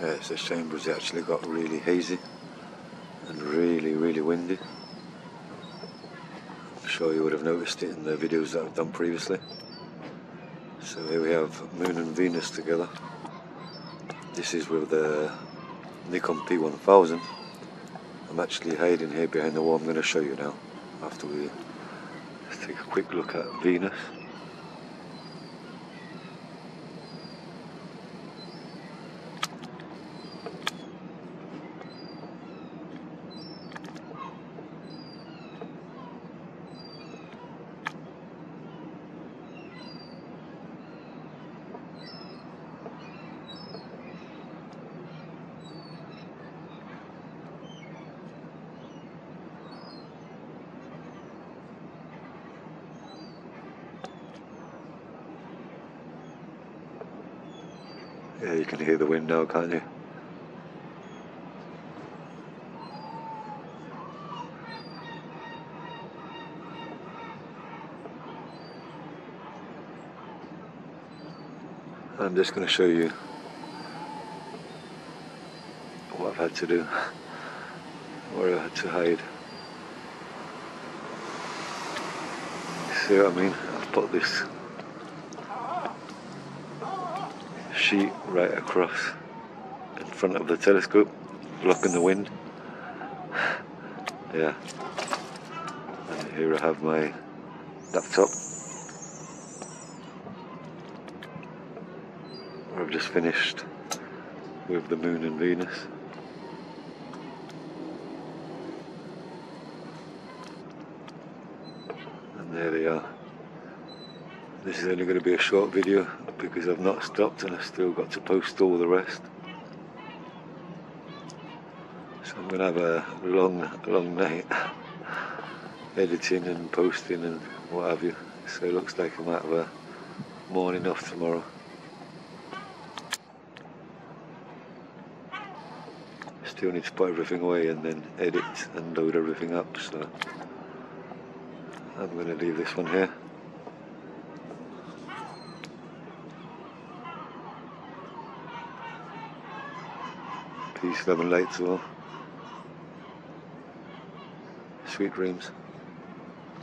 Yeah, it's a shame because it actually got really hazy and really windy. I'm sure you would have noticed it in the videos that I've done previously. So here we have Moon and Venus together. This is with the Nikon P1000. I'm actually hiding here behind the wall. I'm going to show you now after we take a quick look at Venus. Yeah, you can hear the wind now, can't you? I'm just going to show you what I've had to do, where I had to hide. See what I mean? I've put this sheet right across in front of the telescope, blocking the wind. Yeah. And here I have my laptop. I've just finished with the Moon and Venus. And there they are. This is only going to be a short video because I've not stopped and I've still got to post all the rest. So I'm going to have a long night editing and posting and what have you. So it looks like I might have a morning off tomorrow. Still need to put everything away and then edit and load everything up, so I'm going to leave this one here. Peace, love and light to all. Sweet dreams.